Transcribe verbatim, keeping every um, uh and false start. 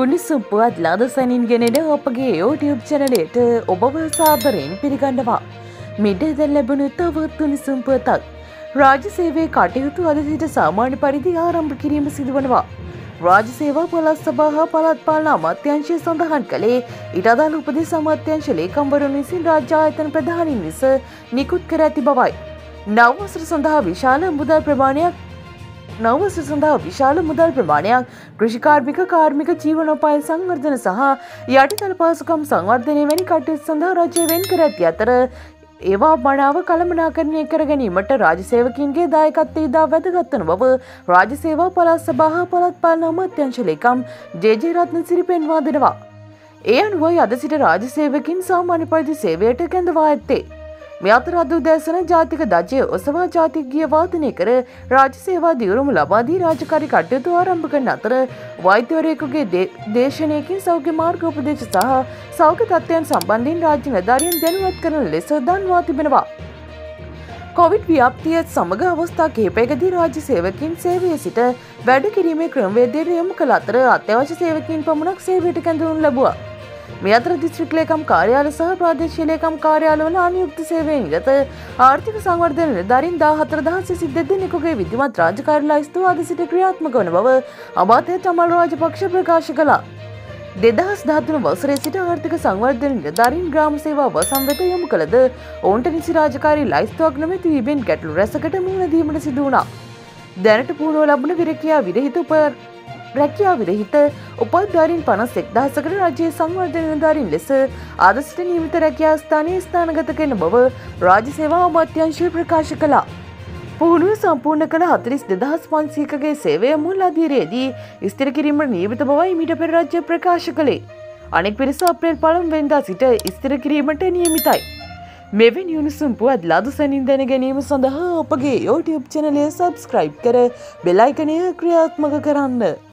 උණුසුම් පුවත් ලාදසනින් ගෙනෙන අපගේ YouTube චැනලයට ඔබව සාදරයෙන් පිළිගන්නවා. මිඩේදැන් ලැබුණු තවත් උණුසුම් පුවතක්. රාජ්‍ය සේවයේ කටයුතු අද සිට සාමාන්‍ය පරිදි ආරම්භ කිරීම සිදුවනවා. රාජ්‍ය සේවා පළාත් සභා හා පළාත් පාලන අමාත්‍යාංශය සඳහන් කළේ ඊට අදාළ උපදෙස් අමාත්‍යාංශ ලේකම්වරුන් විසින් රාජ්‍ය ආයතන ප්‍රධානීන් ලෙස නිකුත් කර ඇති බවයි. නව වසර සඳහා විශාල මුදල් ප්‍රමාණයක් නව වසර සඳහා විශාල මුදල් ප්‍රමාණයක් කෘෂිකාර්මික කාර්මික ජීවනෝපාය සංවර්ධන සහ යටිතල පහසුකම් සංවර්ධනය වැනි කටයුතු සඳහා රජය වෙන් කර ඇති අතර ඒවා මනාව කළමනාකරණය කර ගැනීමට රාජ්‍ය සේවකීන්ගේ දායකත්වය ඉතා වැදගත් වන බව රාජ්‍ය සේවා පළාත් සභා හා පළාත් පාලන අමාත්‍යාංශ ලේකම් ජේ.ජේ. රත්නසිරි පෙන්වා දෙනවා. ඒ අනුවයි අද සිට රාජ්‍ය සේවකීන් සාමාන්‍ය පරිදි සේවයට කැඳවා ඇත්තේ. මේ අතර අද උදෑසන ජාතික ධජය ඔසවා ජාතික ගීය වාදනය කර රාජ්‍ය සේවා දියුණුව ලබා දී රාජකාරී කටයුතු ආරම්භ කරන අතර වෛද්‍යවරයෙකුගේ දේශනයකින් සෞඛ්‍ය මාර්ගෝපදේශ සහ සෞඛ්‍ය තත්ත්වයන් සම්බන්ධයෙන් රාජ්‍ය නිලධාරීන් දැනුවත් කරන ලෙස දන්වා තිබෙනවා. කොවිඩ් ව්‍යාප්තියත් සමග අවස්ථා කිහිපයකදී රාජ්‍ය සේවකීන් සේවයේ සිට වැඩ කිරීමේ ක්‍රමවේදයට යොමු කළ අතර අත්‍යවශ්‍ය සේවකීන් පමණක් සේවයට කැඳවනු ලැබුවා. මේ අතර දිස්ත්‍රික් ලේකම් කාර්යාල සහ ප්‍රාදේශීය ලේකම් කාර්යාලවල අනියුක්ත සේවයෙන් නිරත ආර්ථික සංවර්ධන නිලධාරීන් දාහතර දහස් සිසිදෙක දෙනෙකුගේ විධිමත් රාජකාරී ලයිස්තුව අද සිට ක්‍රියාත්මක වන බව අමාත්‍ය චමල් රාජපක්ෂ ප්‍රකාශ කළා. දෙදහස් දහතුන වසරේ සිට ආර්ථික සංවර්ධන නිලධාරීන් ග්‍රාම සේවා වසම් වෙත යොමු කළද ඔවුන්ට නිසි රාජකාරී ලයිස්තුවක් නොමැති ඉබෙන් ගැටලු රැසකට මුහුණ දීමට සිදු වුණා. දැනට පුහුණුව ලබන විරකියා විරහිත උප රැකියා විරහිත උපාධිධාරීන් පනස් එක් දහසකට රජයේ සංවර්ධන නිලධාරීන් ලෙස අද සිට නියමිත රැකියා ස්ථානයේ ස්ථානගත කරන බව රාජ්‍ය සේවා අමාත්‍යාංශය ප්‍රකාශ කළා. පුහුණුව සම්පූර්ණ කළ හතළිස් දෙදහස් පන්සීයකගේ සේවය මුල් අදියරේදී ස්ථිර කිරීමට නියමිත බවයි මීට පෙර රජය ප්‍රකාශ කළේ. අනෙක් පිරිස අප්‍රේල් පළමු වෙනිදා සිට ස්ථිර කිරීමට නියමිතයි. මෙවැනි උණුසුම් පුවත් ලාදුසනින් දැන ගැනීම සඳහා අපගේ YouTube චැනලය සබ්ස්ක්‍රයිබ් කර බෙල් අයිකනය ක්‍රියාත්මක කරන්න.